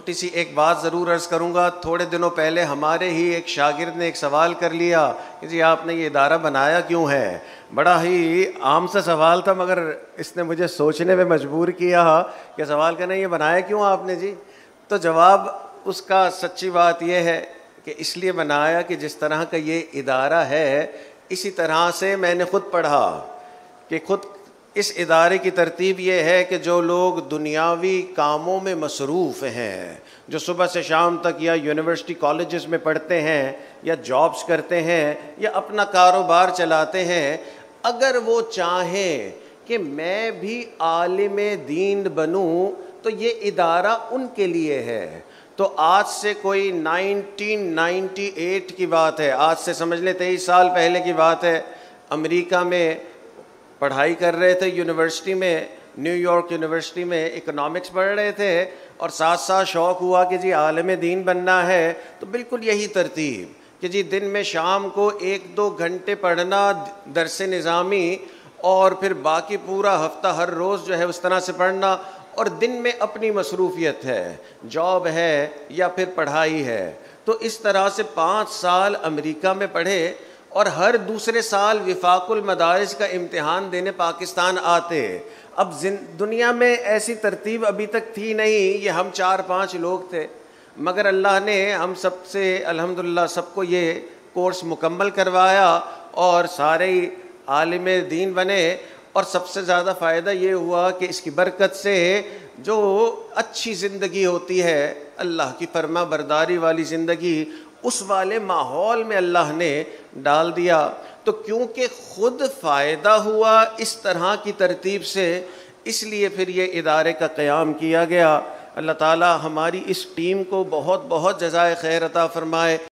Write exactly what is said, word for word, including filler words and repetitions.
چھوٹی سی ایک بات ضرور عرض کروں گا. تھوڑے دنوں پہلے ہمارے ہی ایک شاگرد نے ایک سوال کر لیا کہ جی آپ نے یہ ادارہ بنایا کیوں ہے. بڑا ہی عام سا سوال تھا مگر اس نے مجھے سوچنے میں مجبور کیا کہ سوال کرنا یہ بنایا کیوں آپ نے جی. تو جواب اس کا سچی بات یہ ہے کہ اس لیے بنایا کہ جس طرح کا یہ ادارہ ہے اسی طرح سے میں نے خود پڑھا کہ خود اس ادارے کی ترتیب یہ ہے کہ جو لوگ دنیاوی کاموں میں مصروف ہیں، جو صبح سے شام تک یا یونیورسٹی کالجز میں پڑھتے ہیں یا جابس کرتے ہیں یا اپنا کاروبار چلاتے ہیں، اگر وہ چاہیں کہ میں بھی عالم دین بنوں تو یہ ادارہ ان کے لیے ہے. تو آج سے کوئی نائنٹین نائنٹی ایٹ کی بات ہے، آج سے سمجھ لیں تیئیس سال پہلے کی بات ہے. امریکہ میں پڑھائی کر رہے تھے یونیورسٹی میں، نیو یارک یونیورسٹی میں اکنامکس پڑھ رہے تھے اور ساتھ ساتھ شوق ہوا کہ جی عالم دین بننا ہے. تو بالکل یہی ترتیب کہ جی دن میں شام کو ایک دو گھنٹے پڑھنا درس نظامی اور پھر باقی پورا ہفتہ ہر روز جو ہے اس طرح سے پڑھنا، اور دن میں اپنی مصروفیت ہے، جاب ہے یا پھر پڑھائی ہے. تو اس طرح سے پانچ سال امریکہ میں پڑھے اور ہر دوسرے سال وفاق المدارس کا امتحان دینے پاکستان آتے. اب دنیا میں ایسی ترتیب ابھی تک تھی نہیں، یہ ہم چار پانچ لوگ تھے، مگر اللہ نے ہم سب سے الحمدللہ سب کو یہ کورس مکمل کروایا اور سارے عالم دین بنے. اور سب سے زیادہ فائدہ یہ ہوا کہ اس کی برکت سے جو اچھی زندگی ہوتی ہے، اللہ کی فرما برداری والی زندگی، اس والے ماحول میں اللہ نے ڈال دیا. تو کیونکہ خود فائدہ ہوا اس طرح کی ترتیب سے، اس لیے پھر یہ ادارے کا قیام کیا گیا. اللہ تعالی ہماری اس ٹیم کو بہت بہت جزائے خیر عطا فرمائے.